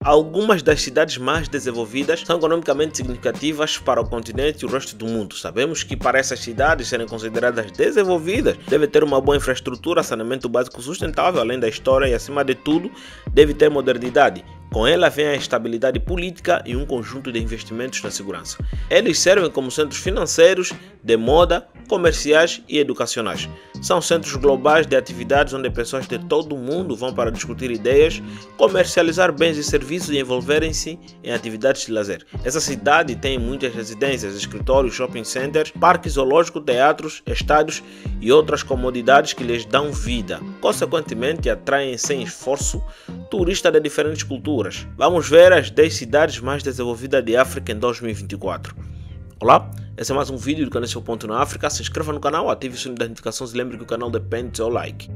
Algumas das cidades mais desenvolvidas são economicamente significativas para o continente e o resto do mundo. Sabemos que para essas cidades serem consideradas desenvolvidas, deve ter uma boa infraestrutura, saneamento básico sustentável, além da história e, acima de tudo, deve ter modernidade. Com ela vem a estabilidade política e um conjunto de investimentos na segurança. Eles servem como centros financeiros, de moda, comerciais e educacionais. São centros globais de atividades onde pessoas de todo o mundo vão para discutir ideias, comercializar bens e serviços e envolverem-se em atividades de lazer. Essa cidade tem muitas residências, escritórios, shopping centers, parques zoológicos, teatros, estádios e outras comodidades que lhes dão vida. Consequentemente, atraem sem esforço turistas de diferentes culturas. Vamos ver as 10 cidades mais desenvolvidas de África em 2024. Olá, esse é mais um vídeo do canal Seu Ponto na África. Se inscreva no canal, ative o sininho das notificações e lembre que o canal depende do seu like.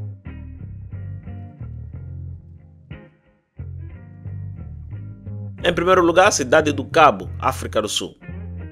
Em primeiro lugar, a cidade do Cabo, África do Sul.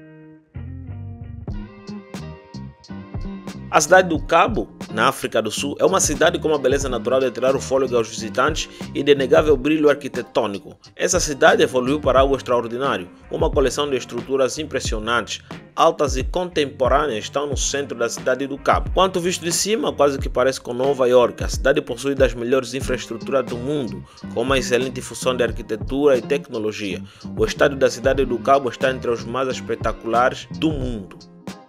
A cidade do Cabo, na África do Sul, é uma cidade com uma beleza natural de tirar o fôlego aos visitantes e de inegável brilho arquitetônico. Essa cidade evoluiu para algo extraordinário. Uma coleção de estruturas impressionantes, altas e contemporâneas estão no centro da cidade do Cabo. Quanto visto de cima, quase que parece com Nova York. A cidade possui das melhores infraestruturas do mundo, com uma excelente fusão de arquitetura e tecnologia. O estádio da cidade do Cabo está entre os mais espetaculares do mundo.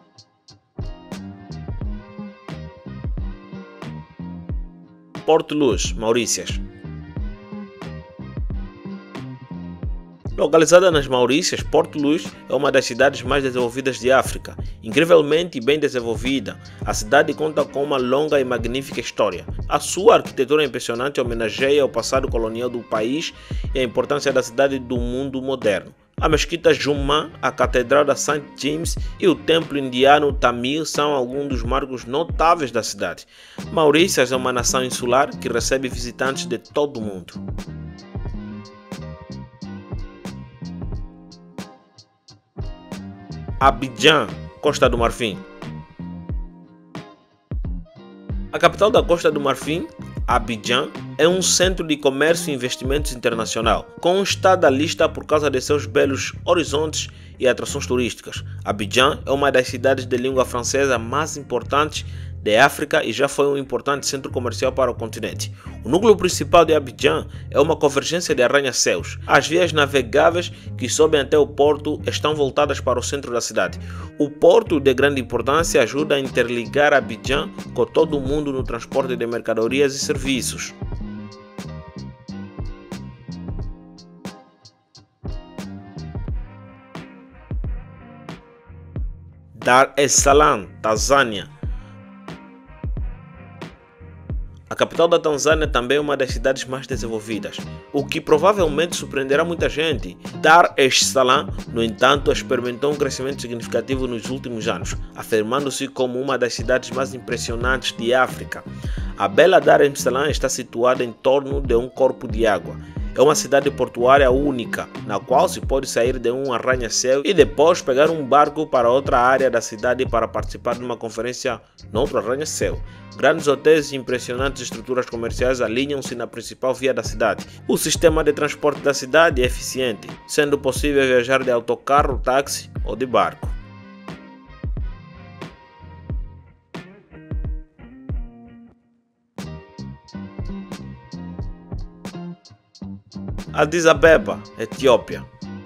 Port Louis, Maurícias. Localizada nas Maurícias, Port Louis é uma das cidades mais desenvolvidas de África. Incrivelmente bem desenvolvida, a cidade conta com uma longa e magnífica história. A sua arquitetura impressionante homenageia o passado colonial do país e a importância da cidade do mundo moderno. A Mesquita Jumma, a Catedral da St. James e o Templo Indiano Tamil são alguns dos marcos notáveis da cidade. Maurícias é uma nação insular que recebe visitantes de todo o mundo. Abidjan, Costa do Marfim. A capital da Costa do Marfim, Abidjan, é um centro de comércio e investimentos internacional, consta da lista por causa de seus belos horizontes e atrações turísticas. Abidjan é uma das cidades de língua francesa mais importantes de África e já foi um importante centro comercial para o continente. O núcleo principal de Abidjan é uma convergência de arranha-céus. As vias navegáveis que sobem até o porto estão voltadas para o centro da cidade. O porto, de grande importância, ajuda a interligar Abidjan com todo o mundo no transporte de mercadorias e serviços. Dar es Salaam, Tanzânia. A capital da Tanzânia também é uma das cidades mais desenvolvidas, o que provavelmente surpreenderá muita gente. Dar es Salaam, no entanto, experimentou um crescimento significativo nos últimos anos, afirmando-se como uma das cidades mais impressionantes de África. A bela Dar es Salaam está situada em torno de um corpo de água. É uma cidade portuária única, na qual se pode sair de um arranha-céu e depois pegar um barco para outra área da cidade para participar de uma conferência no outro arranha-céu. Grandes hotéis e impressionantes estruturas comerciais alinham-se na principal via da cidade. O sistema de transporte da cidade é eficiente, sendo possível viajar de autocarro, táxi ou de barco. Addis Abeba, Etiópia.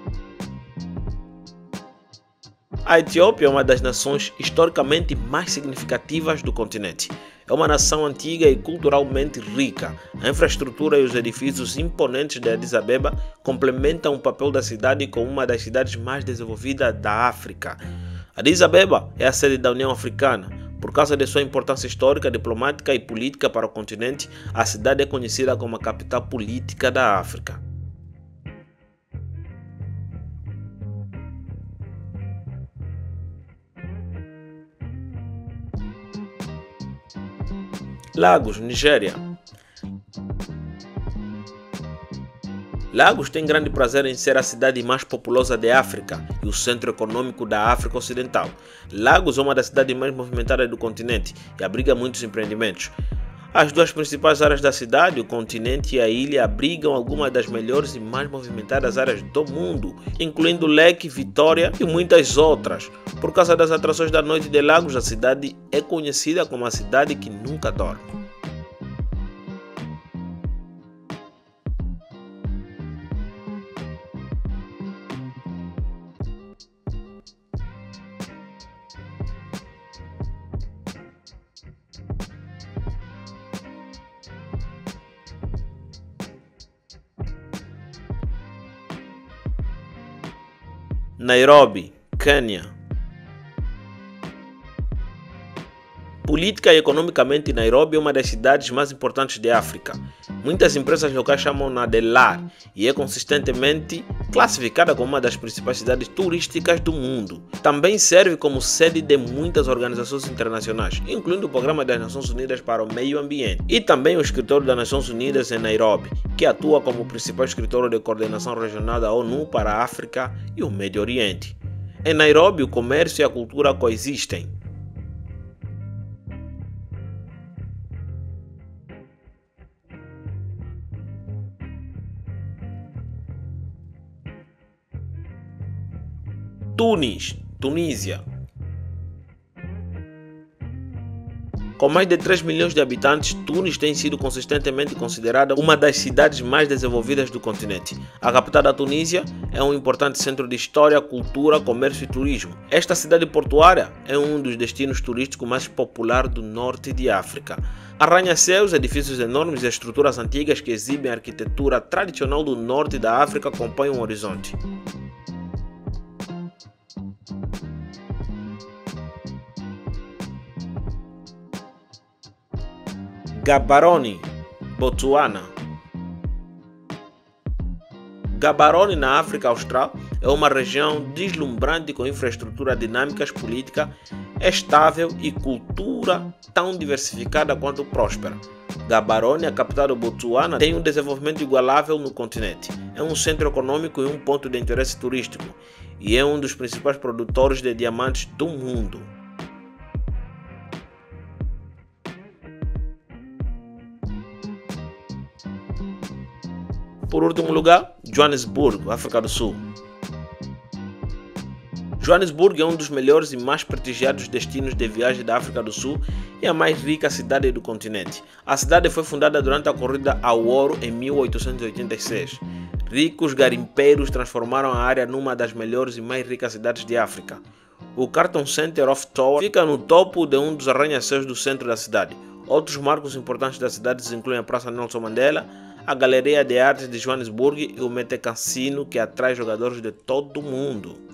A Etiópia é uma das nações historicamente mais significativas do continente. É uma nação antiga e culturalmente rica. A infraestrutura e os edifícios imponentes de Addis Abeba complementam o papel da cidade como uma das cidades mais desenvolvidas da África. Addis Abeba é a sede da União Africana. Por causa de sua importância histórica, diplomática e política para o continente, a cidade é conhecida como a capital política da África. Lagos, Nigéria. Lagos tem grande prazer em ser a cidade mais populosa de África e o centro econômico da África Ocidental. Lagos é uma das cidades mais movimentadas do continente e abriga muitos empreendimentos. As duas principais áreas da cidade, o continente e a ilha, abrigam algumas das melhores e mais movimentadas áreas do mundo, incluindo Leque, Vitória e muitas outras. Por causa das atrações da Noite de Lagos, a cidade é conhecida como a cidade que nunca dorme. Nairobi, Quênia. Política e economicamente, Nairobi é uma das cidades mais importantes de África. Muitas empresas locais chamam-na de lar e é consistentemente classificada como uma das principais cidades turísticas do mundo. Também serve como sede de muitas organizações internacionais, incluindo o Programa das Nações Unidas para o Meio Ambiente e também o Escritório das Nações Unidas em Nairobi, que atua como o principal escritório de coordenação regional da ONU para a África e o Médio Oriente. Em Nairobi, o comércio e a cultura coexistem. Tunísia. Com mais de 3 milhões de habitantes, Tunis tem sido consistentemente considerada uma das cidades mais desenvolvidas do continente. A capital da Tunísia é um importante centro de história, cultura, comércio e turismo. Esta cidade portuária é um dos destinos turísticos mais populares do norte de África. Arranha-céus, edifícios enormes e estruturas antigas que exibem a arquitetura tradicional do norte da África compõem um horizonte. Gaborone, Botsuana. Gaborone, na África Austral, é uma região deslumbrante com infraestrutura dinâmica, política estável e cultura tão diversificada quanto próspera. Gaborone, a capital do Botsuana, tem um desenvolvimento igualável no continente. É um centro econômico e um ponto de interesse turístico, e é um dos principais produtores de diamantes do mundo. Por último lugar, Joanesburgo, África do Sul. Joanesburgo é um dos melhores e mais prestigiados destinos de viagem da África do Sul e a mais rica cidade do continente. A cidade foi fundada durante a corrida ao ouro em 1886. Ricos garimpeiros transformaram a área numa das melhores e mais ricas cidades de África. O Carlton Center of Tower fica no topo de um dos arranha-céus do centro da cidade. Outros marcos importantes da cidade incluem a Praça Nelson Mandela, a Galeria de Artes de Joanesburgo e o Mete Cassino, que atrai jogadores de todo o mundo.